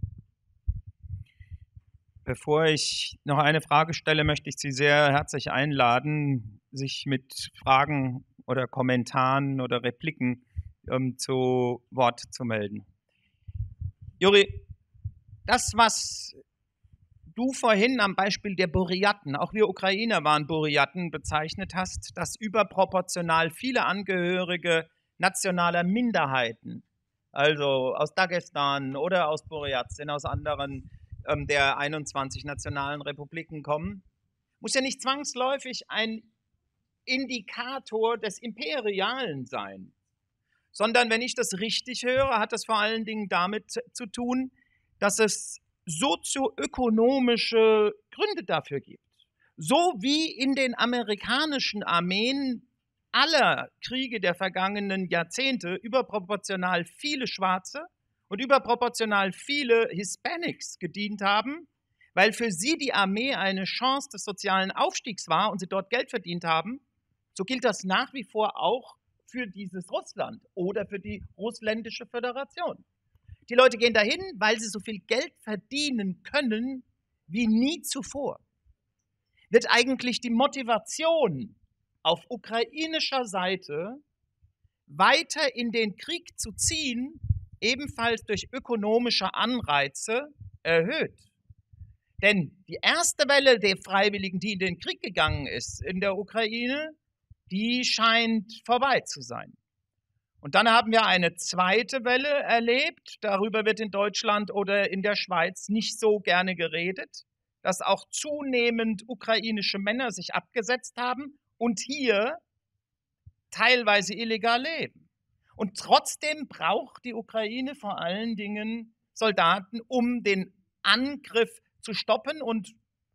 Bevor ich noch eine Frage stelle, möchte ich Sie sehr herzlich einladen, sich mit Fragen oder Kommentaren oder Repliken ähm, zu Wort zu melden. Juri, das, was du vorhin am Beispiel der Buryaten, auch wir Ukrainer waren Buryaten, bezeichnet hast, dass überproportional viele Angehörige nationaler Minderheiten, also aus Dagestan oder aus Buryatien, aus anderen ähm, der einundzwanzig nationalen Republiken kommen, muss ja nicht zwangsläufig ein Indikator des Imperialen sein, sondern, wenn ich das richtig höre, hat das vor allen Dingen damit zu tun, dass es sozioökonomische Gründe dafür gibt. So wie in den amerikanischen Armeen aller Kriege der vergangenen Jahrzehnte überproportional viele Schwarze und überproportional viele Hispanics gedient haben, weil für sie die Armee eine Chance des sozialen Aufstiegs war und sie dort Geld verdient haben, so gilt das nach wie vor auch für dieses Russland oder für die russländische Föderation. Die Leute gehen dahin, weil sie so viel Geld verdienen können wie nie zuvor. Wird eigentlich die Motivation auf ukrainischer Seite weiter in den Krieg zu ziehen, ebenfalls durch ökonomische Anreize erhöht. Denn die erste Welle der Freiwilligen, die in den Krieg gegangen ist in der Ukraine, die scheint vorbei zu sein. Und dann haben wir eine zweite Welle erlebt, darüber wird in Deutschland oder in der Schweiz nicht so gerne geredet, dass auch zunehmend ukrainische Männer sich abgesetzt haben und hier teilweise illegal leben. Und trotzdem braucht die Ukraine vor allen Dingen Soldaten, um den Angriff zu stoppen und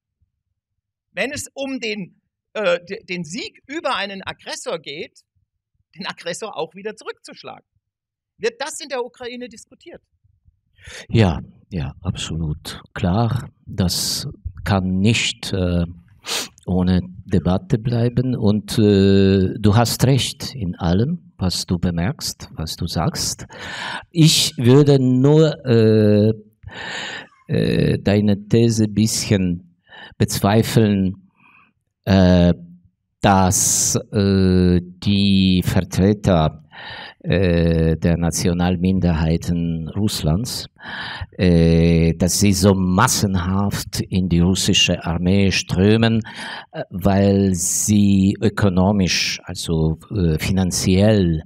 wenn es um den, äh, den Sieg über einen Aggressor geht, den Aggressor auch wieder zurückzuschlagen. Wird das in der Ukraine diskutiert? Ja, ja, absolut klar. Das kann nicht äh, ohne Debatte bleiben und äh, du hast recht in allem, was du bemerkst, was du sagst. Ich würde nur äh, äh, deine These ein bisschen bezweifeln, äh, dass äh, die Vertreter äh, der Nationalminderheiten Russlands, äh, dass sie so massenhaft in die russische Armee strömen, äh, weil sie ökonomisch, also äh, finanziell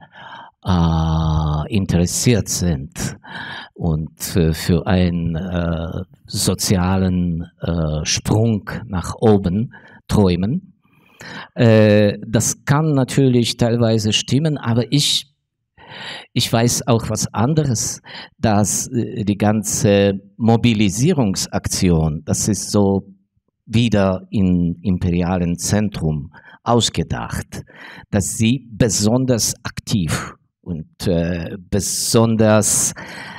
äh, interessiert sind und äh, für einen äh, sozialen äh, Sprung nach oben träumen. Äh, das kann natürlich teilweise stimmen, aber ich, ich weiß auch was anderes, dass äh, die ganze Mobilisierungsaktion, das ist so wieder im imperialen Zentrum ausgedacht, dass sie besonders aktiv und äh, besonders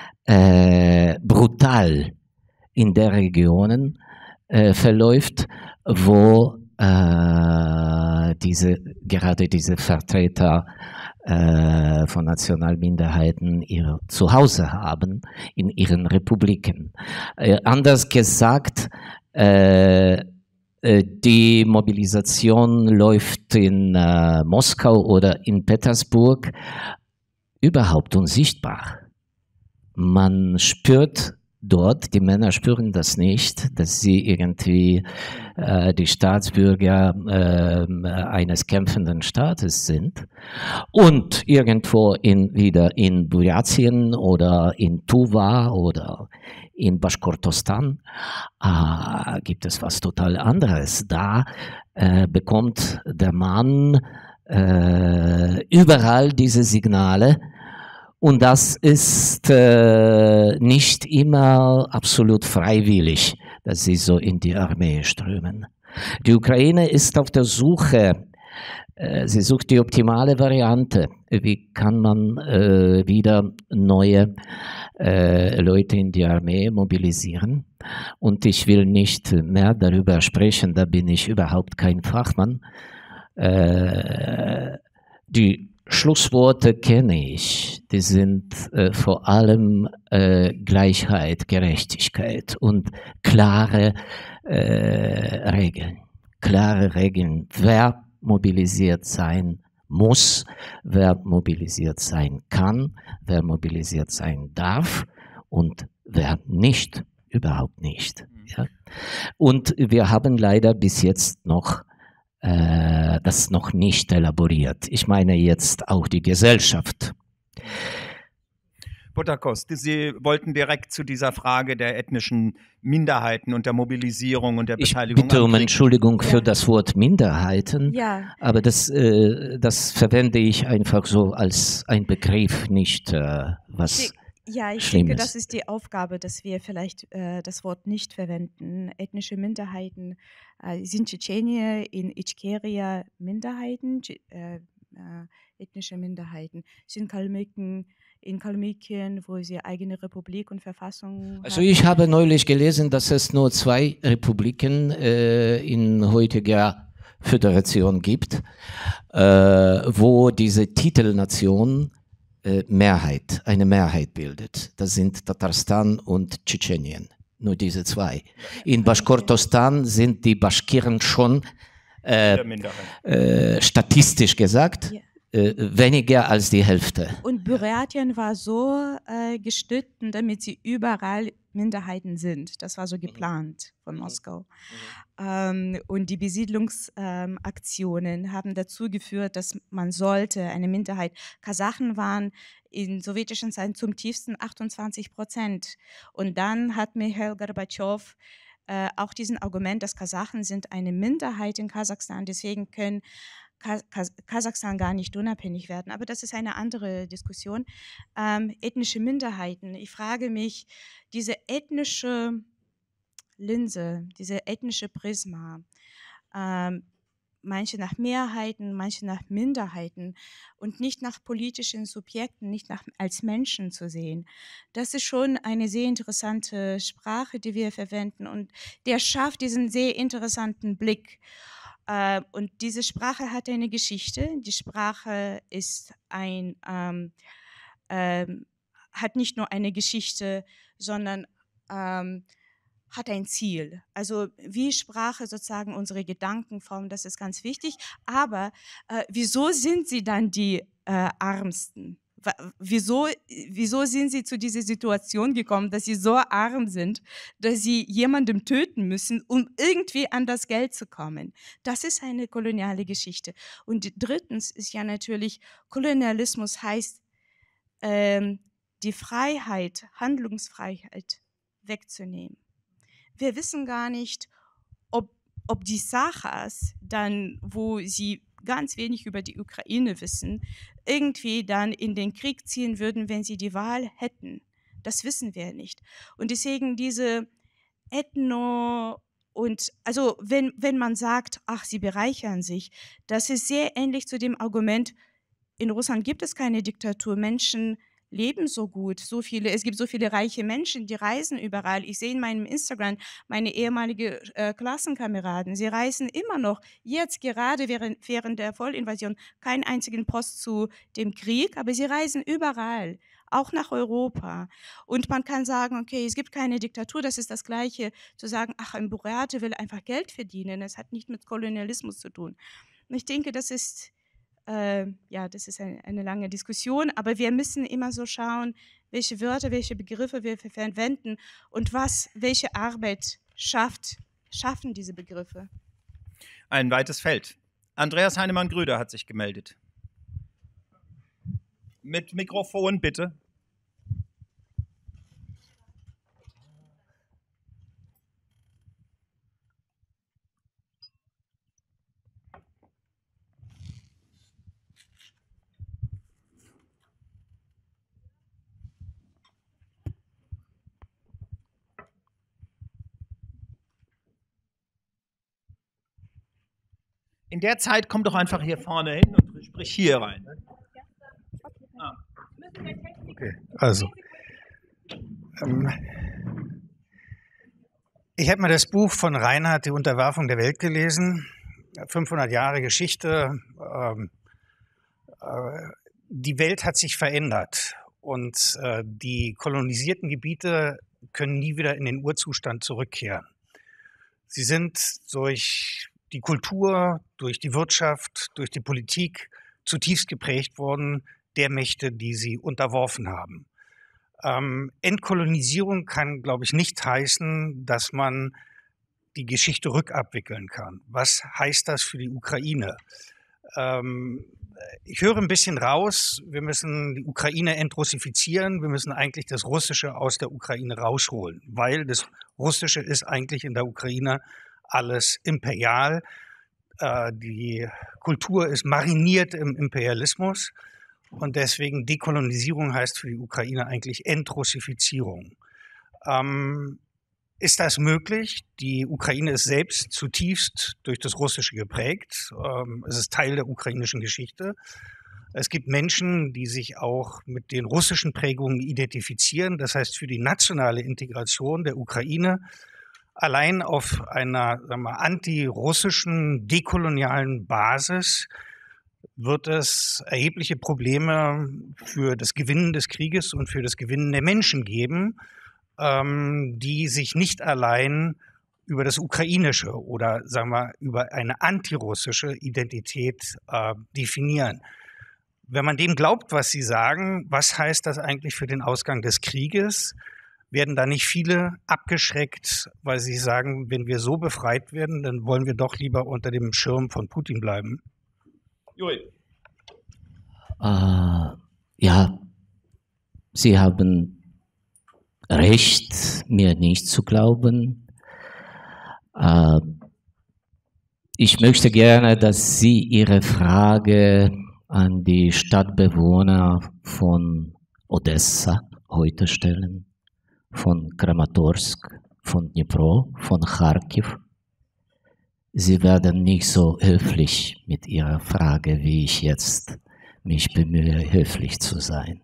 äh, brutal in der Regionen äh, verläuft, wo äh, diese, gerade diese Vertreter äh, von Nationalminderheiten ihr Zuhause haben in ihren Republiken. Äh, anders gesagt, äh, die Mobilisation läuft in äh, Moskau oder in Petersburg überhaupt unsichtbar. Man spürt dort, die Männer spüren das nicht, dass sie irgendwie äh, die Staatsbürger äh, eines kämpfenden Staates sind. Und irgendwo in, wieder in Burятien oder in Tuva oder in Baschkortostan äh, gibt es was total anderes. Da äh, bekommt der Mann äh, überall diese Signale. Und das ist äh, nicht immer absolut freiwillig, dass sie so in die Armee strömen. Die Ukraine ist auf der Suche, äh, sie sucht die optimale Variante. Wie kann man äh, wieder neue äh, Leute in die Armee mobilisieren? Und ich will nicht mehr darüber sprechen, da bin ich überhaupt kein Fachmann. Äh, die Schlussworte kenne ich, die sind äh, vor allem äh, Gleichheit, Gerechtigkeit und klare äh, Regeln. Klare Regeln, wer mobilisiert sein muss, wer mobilisiert sein kann, wer mobilisiert sein darf und wer nicht, überhaupt nicht. Ja? Und wir haben leider bis jetzt noch das noch nicht elaboriert. Ich meine jetzt auch die Gesellschaft. Butakos, Sie wollten direkt zu dieser Frage der ethnischen Minderheiten und der Mobilisierung und der Beteiligung. Ich bitte um Entschuldigung für ja. das Wort Minderheiten, ja. aber das, äh, das verwende ich einfach so als ein Begriff, nicht äh, was Ja, ich Schlimmes. denke, das ist die Aufgabe, dass wir vielleicht äh, das Wort nicht verwenden. Ethnische Minderheiten äh, sind Tschetschenier, in Ichkeria Minderheiten, äh, äh, ethnische Minderheiten, sind Kalmücken in Kalmykien, wo sie eigene Republik und Verfassung Also haben. ich habe neulich gelesen, dass es nur zwei Republiken äh, in heutiger Föderation gibt, äh, wo diese Titelnation äh, Mehrheit, eine Mehrheit bildet. Das sind Tatarstan und Tschetschenien. Nur diese zwei. In Baschkortostan sind die Baschkiren schon äh, äh, statistisch gesagt Ja. äh, weniger als die Hälfte. Und Buratien war so äh, gestritten, damit sie überall Minderheiten sind. Das war so geplant von Moskau. Ähm, und die Besiedlungsaktionen ähm, haben dazu geführt, dass man sollte, eine Minderheit, Kasachen waren in sowjetischen Zeiten zum tiefsten achtundzwanzig Prozent. Und dann hat Michail Gorbatschow äh, auch diesen Argument, dass Kasachen sind eine Minderheit in Kasachstan, deswegen können Kas Kas Kasachstan gar nicht unabhängig werden. Aber das ist eine andere Diskussion. Ähm, ethnische Minderheiten. Ich frage mich, diese ethnische Linse, diese ethnische Prisma, ähm, manche nach Mehrheiten, manche nach Minderheiten und nicht nach politischen Subjekten, nicht nach, als Menschen zu sehen. Das ist schon eine sehr interessante Sprache, die wir verwenden, und der schafft diesen sehr interessanten Blick. Äh, und diese Sprache hat eine Geschichte. Die Sprache ist ein, ähm, ähm, hat nicht nur eine Geschichte, sondern ähm, hat ein Ziel. Also wie Sprache sozusagen unsere Gedanken formt, das ist ganz wichtig. Aber äh, wieso sind sie dann die äh, Armsten? Wieso, wieso sind sie zu dieser Situation gekommen, dass sie so arm sind, dass sie jemandem töten müssen, um irgendwie an das Geld zu kommen? Das ist eine koloniale Geschichte. Und drittens ist ja natürlich, Kolonialismus heißt, ähm, die Freiheit, Handlungsfreiheit wegzunehmen. Wir wissen gar nicht, ob, ob die Sachas dann, wo sie ganz wenig über die Ukraine wissen, irgendwie dann in den Krieg ziehen würden, wenn sie die Wahl hätten. Das wissen wir nicht. Und deswegen diese Ethno- und also wenn, wenn man sagt, ach, sie bereichern sich, das ist sehr ähnlich zu dem Argument, in Russland gibt es keine Diktatur, Menschen leben so gut, so viele, es gibt so viele reiche Menschen, die reisen überall. Ich sehe in meinem Instagram meine ehemalige äh, Klassenkameraden, sie reisen immer noch, jetzt gerade während, während der Vollinvasion, keinen einzigen Post zu dem Krieg, aber sie reisen überall, auch nach Europa. Und man kann sagen, okay, es gibt keine Diktatur, das ist das Gleiche, zu sagen, ach, ein Burate will einfach Geld verdienen, das hat nicht mit Kolonialismus zu tun. Und ich denke, das ist Äh, ja, das ist eine, eine lange Diskussion, aber wir müssen immer so schauen, welche Wörter, welche Begriffe wir verwenden und was, welche Arbeit schafft, schaffen diese Begriffe. Ein weites Feld. Andreas Heinemann-Grüder hat sich gemeldet. Mit Mikrofon, bitte. In der Zeit komm doch einfach hier vorne hin und sprich hier rein. Ah. Okay, also. Ähm, ich habe mal das Buch von Reinhardt, Die Unterwerfung der Welt, gelesen. fünfhundert Jahre Geschichte. Ähm, äh, die Welt hat sich verändert und äh, die kolonisierten Gebiete können nie wieder in den Urzustand zurückkehren. Sie sind durch die Kultur, durch die Wirtschaft, durch die Politik zutiefst geprägt worden der Mächte, die sie unterworfen haben. Ähm, Entkolonisierung kann, glaube ich, nicht heißen, dass man die Geschichte rückabwickeln kann. Was heißt das für die Ukraine? Ähm, ich höre ein bisschen raus, wir müssen die Ukraine entrussifizieren, wir müssen eigentlich das Russische aus der Ukraine rausholen, weil das Russische ist eigentlich in der Ukraine alles imperial. Äh, die Kultur ist mariniert im Imperialismus und deswegen Dekolonisierung heißt für die Ukraine eigentlich Entrussifizierung. Ähm, ist das möglich? Die Ukraine ist selbst zutiefst durch das Russische geprägt. Ähm, es ist Teil der ukrainischen Geschichte. Es gibt Menschen, die sich auch mit den russischen Prägungen identifizieren. Das heißt, für die nationale Integration der Ukraine allein auf einer, sagen wir, antirussischen, dekolonialen Basis wird es erhebliche Probleme für das Gewinnen des Krieges und für das Gewinnen der Menschen geben, ähm, die sich nicht allein über das Ukrainische oder, sagen wir, über eine antirussische Identität äh, definieren. Wenn man dem glaubt, was Sie sagen, was heißt das eigentlich für den Ausgang des Krieges? Werden da nicht viele abgeschreckt, weil sie sagen, wenn wir so befreit werden, dann wollen wir doch lieber unter dem Schirm von Putin bleiben? Juri. Äh, ja, Sie haben recht, mir nicht zu glauben. Äh, ich möchte gerne, dass Sie Ihre Frage an die Stadtbewohner von Odessa heute stellen, von Kramatorsk, von Dnipro, von Kharkiv. Sie werden nicht so höflich mit Ihrer Frage, wie ich jetzt mich bemühe, höflich zu sein.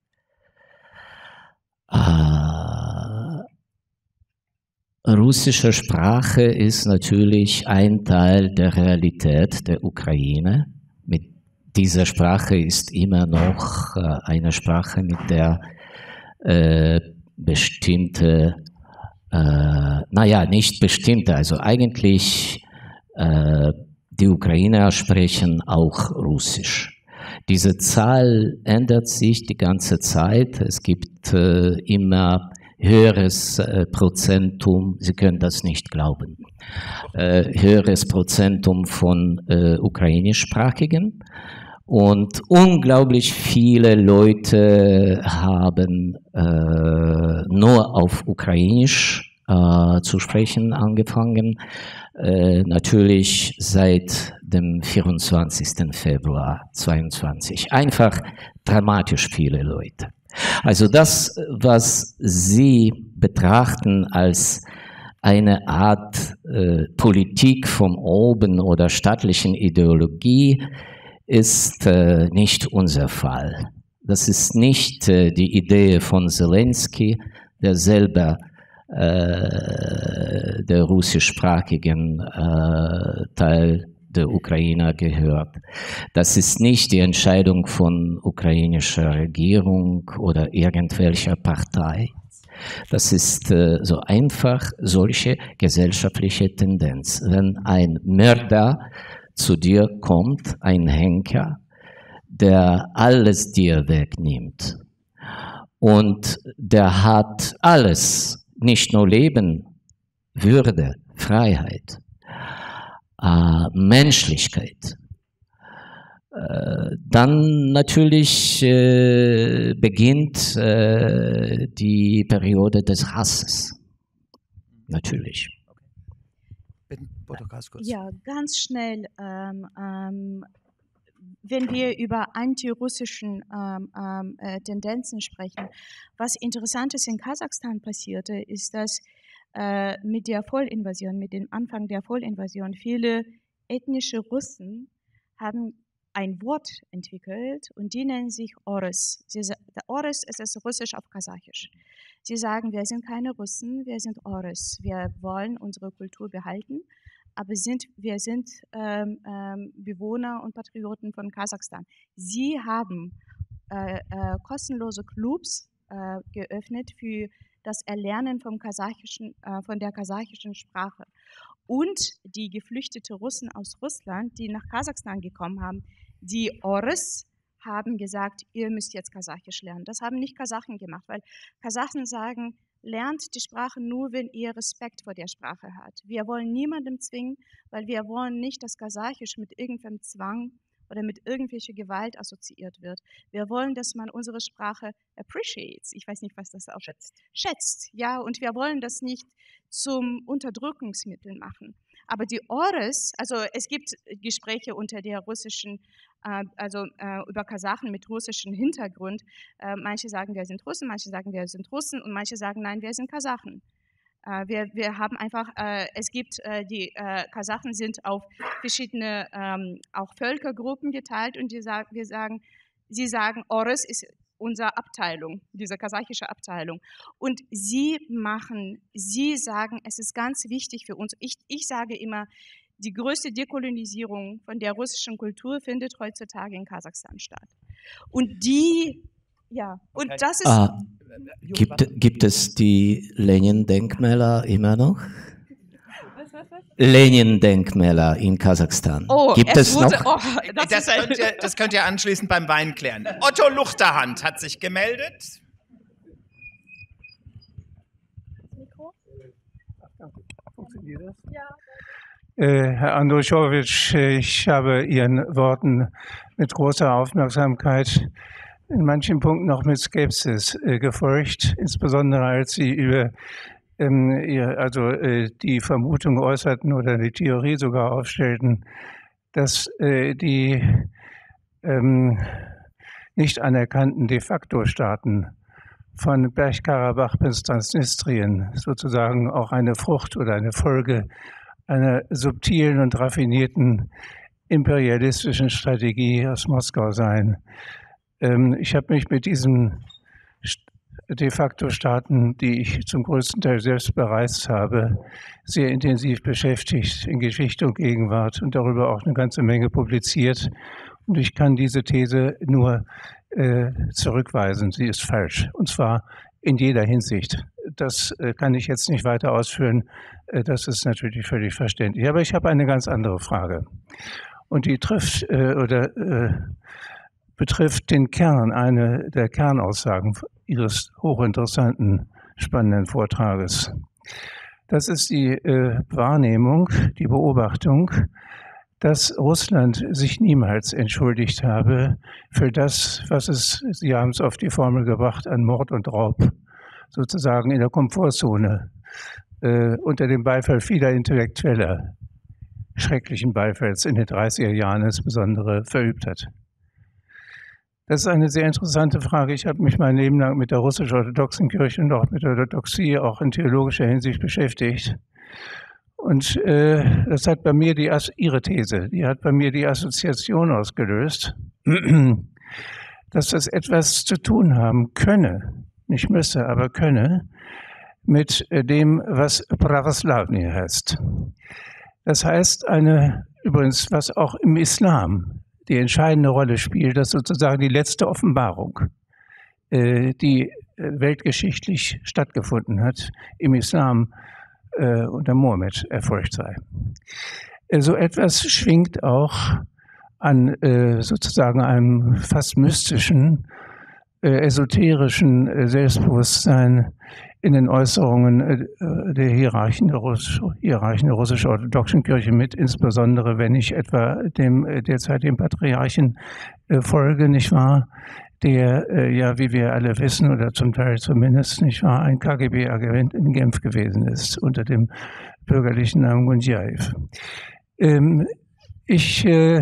Äh, russische Sprache ist natürlich ein Teil der Realität der Ukraine. Mit dieser Sprache ist immer noch äh, eine Sprache, mit der äh, bestimmte, äh, naja, nicht bestimmte, also eigentlich äh, die Ukrainer sprechen auch Russisch. Diese Zahl ändert sich die ganze Zeit. Es gibt äh, immer höheres äh, Prozentum, Sie können das nicht glauben, äh, höheres Prozentum von äh, ukrainischsprachigen. Und unglaublich viele Leute haben äh, nur auf Ukrainisch äh, zu sprechen angefangen, äh, natürlich seit dem vierundzwanzigsten Februar zweitausendzweiundzwanzig. Einfach dramatisch viele Leute. Also das, was Sie betrachten als eine Art äh, Politik von oben oder staatlichen Ideologie, ist äh, nicht unser Fall. Das ist nicht äh, die Idee von Zelensky, der selber äh, der russischsprachigen äh, Teil der Ukrainer gehört. Das ist nicht die Entscheidung von ukrainischer Regierung oder irgendwelcher Partei. Das ist äh, so einfach solche gesellschaftliche Tendenz. Wenn ein Mörder zu dir kommt, ein Henker, der alles dir wegnimmt. Und der hat alles, nicht nur Leben, Würde, Freiheit, äh, Menschlichkeit. Äh, dann natürlich äh, beginnt äh, die Periode des Hasses. Natürlich. Ja, ganz schnell. Ähm, ähm, wenn wir über antirussischen ähm, ähm, äh, Tendenzen sprechen, was Interessantes in Kasachstan passierte, ist, dass äh, mit der Vollinvasion, mit dem Anfang der Vollinvasion, viele ethnische Russen haben ein Wort entwickelt und die nennen sich Oris. Sie, Oris ist es Russisch auf Kasachisch. Sie sagen, wir sind keine Russen, wir sind Oris. Wir wollen unsere Kultur behalten, aber sind, wir sind ähm, ähm, Bewohner und Patrioten von Kasachstan. Sie haben äh, äh, kostenlose Clubs äh, geöffnet für das Erlernen vom kasachischen, äh, von der kasachischen Sprache. Und die geflüchteten Russen aus Russland, die nach Kasachstan gekommen haben, die Oris, haben gesagt, ihr müsst jetzt Kasachisch lernen. Das haben nicht Kasachen gemacht, weil Kasachen sagen, lernt die Sprache nur, wenn ihr Respekt vor der Sprache habt. Wir wollen niemandem zwingen, weil wir wollen nicht, dass Kasachisch mit irgendeinem Zwang oder mit irgendwelcher Gewalt assoziiert wird. Wir wollen, dass man unsere Sprache appreciates. Ich weiß nicht, was das auch schätzt. Schätzt, ja, und wir wollen das nicht zum Unterdrückungsmittel machen. Aber die Oris, also es gibt Gespräche unter der russischen, äh, also äh, über Kasachen mit russischem Hintergrund. Äh, manche sagen, wir sind Russen, manche sagen, wir sind Russen und manche sagen, nein, wir sind Kasachen. Äh, wir, wir haben einfach, äh, es gibt, äh, die äh, Kasachen sind auf verschiedene ähm, auch Völkergruppen geteilt und die sag, wir sagen, sie sagen, Oris ist unsere Abteilung, diese kasachische Abteilung. Und sie machen, sie sagen, es ist ganz wichtig für uns. Ich, ich sage immer, die größte Dekolonisierung von der russischen Kultur findet heutzutage in Kasachstan statt. Und die, ja, und Okay. das ist... Ah, gibt, gibt es die Lenin-Denkmäler immer noch? Was, was, was? Lenin-Denkmäler in Kasachstan. Oh, Gibt es, wurde, noch? Oh, das, Das, ist ein, könnt ihr, das könnt ihr anschließend beim Wein klären. Otto Luchterhand hat sich gemeldet. Funktioniert das? Ja. Äh, Herr Andruszowitsch, ich habe Ihren Worten mit großer Aufmerksamkeit, in manchen Punkten auch mit Skepsis äh, gefolgt, insbesondere als Sie über ähm, ihr, also äh, die Vermutung äußerten oder die Theorie sogar aufstellten, dass äh, die ähm, nicht anerkannten de facto Staaten von Bergkarabach bis Transnistrien sozusagen auch eine Frucht oder eine Folge einer subtilen und raffinierten imperialistischen Strategie aus Moskau seien. Ähm, ich habe mich mit diesen de facto Staaten, die ich zum größten Teil selbst bereist habe, sehr intensiv beschäftigt in Geschichte und Gegenwart und darüber auch eine ganze Menge publiziert. Und ich kann diese These nur äh, zurückweisen. Sie ist falsch. Und zwar in jeder Hinsicht. Das äh, kann ich jetzt nicht weiter ausführen. Äh, das ist natürlich völlig verständlich. Aber ich habe eine ganz andere Frage. Und die trifft äh, oder äh, betrifft den Kern, eine der Kernaussagen Ihres hochinteressanten, spannenden Vortrages. Das ist die äh, Wahrnehmung, die Beobachtung, dass Russland sich niemals entschuldigt habe für das, was es, Sie haben es auf die Formel gebracht, an Mord und Raub, sozusagen in der Komfortzone, äh, unter dem Beifall vieler Intellektueller, schrecklichen Beifalls in den dreißiger Jahren insbesondere verübt hat. Das ist eine sehr interessante Frage. Ich habe mich mein Leben lang mit der russisch-orthodoxen Kirche und auch mit der Orthodoxie auch in theologischer Hinsicht beschäftigt. Und äh, das hat bei mir die, Ihre These, die hat bei mir die Assoziation ausgelöst, dass das etwas zu tun haben könne, nicht müsse, aber könne, mit dem, was Pravoslavnie heißt. Das heißt, eine, übrigens, was auch im Islam die entscheidende Rolle spielt, das sozusagen die letzte Offenbarung, äh, die weltgeschichtlich stattgefunden hat, im Islam äh, unter Mohammed erfolgt sei. Äh, so etwas schwingt auch an äh, sozusagen einem fast mystischen, äh, esoterischen äh, Selbstbewusstsein in den Äußerungen äh, der Hierarchen der, Russisch, Hierarchen der russisch-orthodoxen Kirche mit, insbesondere wenn ich etwa dem äh, derzeit dem Patriarchen äh, folge, nicht wahr, der äh, ja, wie wir alle wissen, oder zum Teil zumindest, nicht wahr, ein K G B-Agent in Genf gewesen ist, unter dem bürgerlichen Namen Gundjaev. Ähm, ich äh,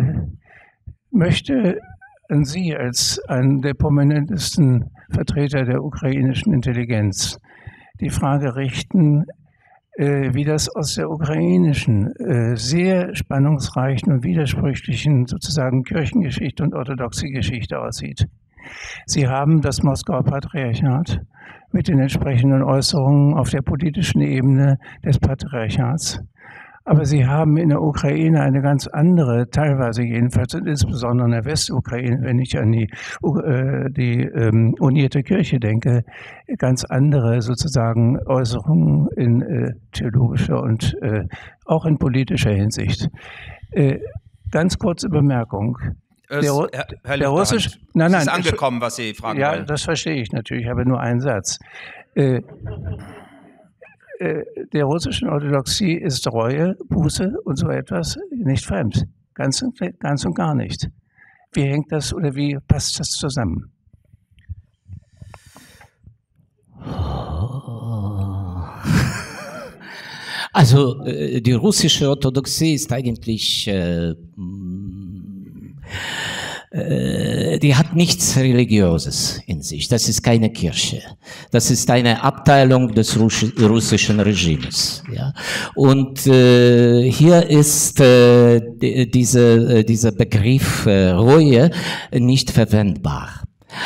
möchte an Sie als einen der prominentesten Vertreter der ukrainischen Intelligenz die Frage richten, äh, wie das aus der ukrainischen, äh, sehr spannungsreichen und widersprüchlichen sozusagen Kirchengeschichte und orthodoxe Geschichte aussieht. Sie haben das Moskauer Patriarchat mit den entsprechenden Äußerungen auf der politischen Ebene des Patriarchats. Aber Sie haben in der Ukraine eine ganz andere, teilweise jedenfalls, und insbesondere in der Westukraine, wenn ich an die, äh, die ähm, unierte Kirche denke, ganz andere sozusagen Äußerungen in äh, theologischer und äh, auch in politischer Hinsicht. Äh, ganz kurze Bemerkung. Es, der, Herr, Herr der Russisch, nein, nein, es ist angekommen, was Sie fragen ja, wollen. Ja, das verstehe ich natürlich, ich habe nur einen Satz. Äh, Der russischen Orthodoxie ist Reue, Buße und so etwas nicht fremd. Ganz und, ganz und gar nicht. Wie hängt das oder wie passt das zusammen? Also die russische Orthodoxie ist eigentlich äh, äh, die hat nichts Religiöses in sich. Das ist keine Kirche. Das ist eine Abteilung des russischen Regimes. Ja. Und äh, hier ist äh, diese, dieser Begriff äh, Reue nicht verwendbar.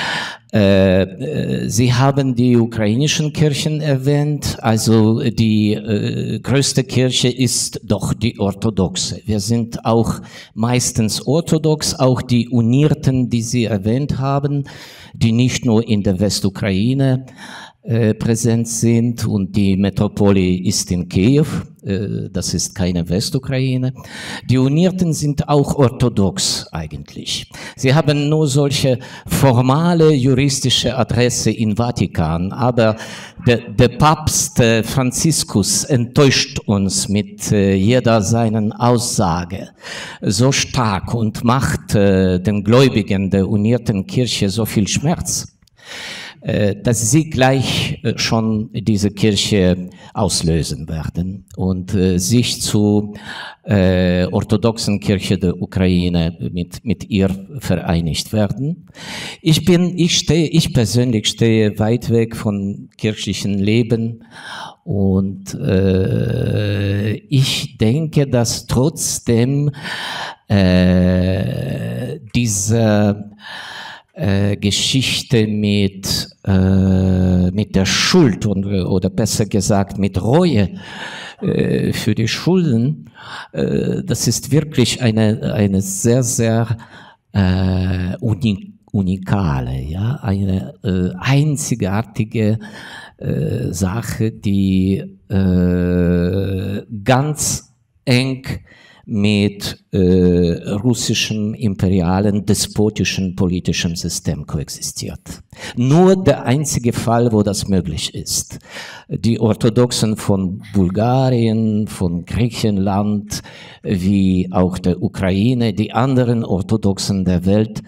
Äh, Sie haben die ukrainischen Kirchen erwähnt, also die äh, größte Kirche ist doch die orthodoxe. Wir sind auch meistens orthodox, auch die Unierten, die Sie erwähnt haben, die nicht nur in der Westukraine äh, präsent sind und die Metropole ist in Kiew, äh, das ist keine Westukraine. Die Unierten sind auch orthodox eigentlich. Sie haben nur solche formale juristische Adresse in Vatikan, aber der, der Papst äh, Franziskus enttäuscht uns mit äh, jeder seinen Aussage so stark und macht äh, den Gläubigen der unierten Kirche so viel Schmerz, dass sie gleich schon diese Kirche auslösen werden und äh, sich zu äh, orthodoxen Kirche der Ukraine mit mit ihr vereinigt werden. Ich bin, ich stehe, ich persönlich stehe weit weg von kirchlichen Leben und äh, ich denke, dass trotzdem äh, diese Äh, Geschichte mit äh, mit der Schuld und, oder besser gesagt mit Reue äh, für die Schulden, äh, das ist wirklich eine eine sehr sehr äh, uni, unikale, ja, eine äh, einzigartige äh, Sache, die äh, ganz eng mit äh, russischem imperialen, despotischen politischen System koexistiert. Nur der einzige Fall, wo das möglich ist. Die Orthodoxen von Bulgarien, von Griechenland, wie auch der Ukraine, die anderen Orthodoxen der Welt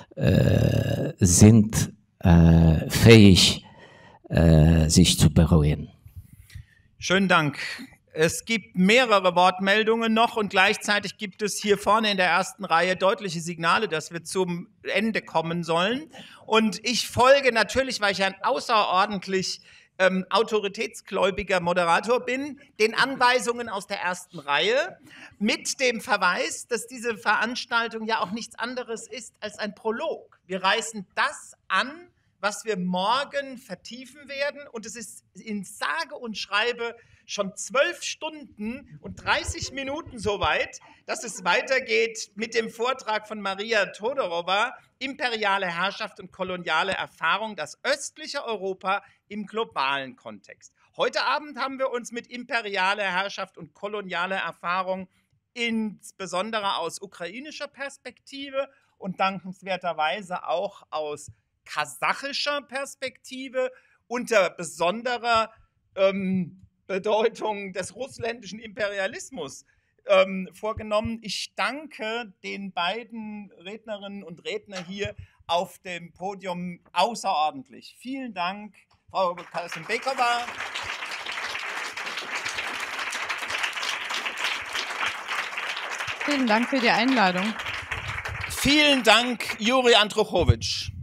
äh, sind äh, fähig, äh, sich zu bereuen. Schönen Dank. Es gibt mehrere Wortmeldungen noch und gleichzeitig gibt es hier vorne in der ersten Reihe deutliche Signale, dass wir zum Ende kommen sollen. Und ich folge natürlich, weil ich ein außerordentlich ähm, autoritätsgläubiger Moderator bin, den Anweisungen aus der ersten Reihe mit dem Verweis, dass diese Veranstaltung ja auch nichts anderes ist als ein Prolog. Wir reißen das an, was wir morgen vertiefen werden. Und es ist in sage und schreibe schon zwölf Stunden und dreißig Minuten soweit, dass es weitergeht mit dem Vortrag von Maria Todorova, Imperiale Herrschaft und koloniale Erfahrung, das östliche Europa im globalen Kontext. Heute Abend haben wir uns mit imperialer Herrschaft und kolonialer Erfahrung insbesondere aus ukrainischer Perspektive und dankenswerterweise auch aus kasachischer Perspektive unter besonderer ähm, Bedeutung des russländischen Imperialismus ähm, vorgenommen. Ich danke den beiden Rednerinnen und Rednern hier auf dem Podium außerordentlich. Vielen Dank, Frau Kasimbekowa. Vielen Dank für die Einladung. Vielen Dank, Juri Andruchowitsch.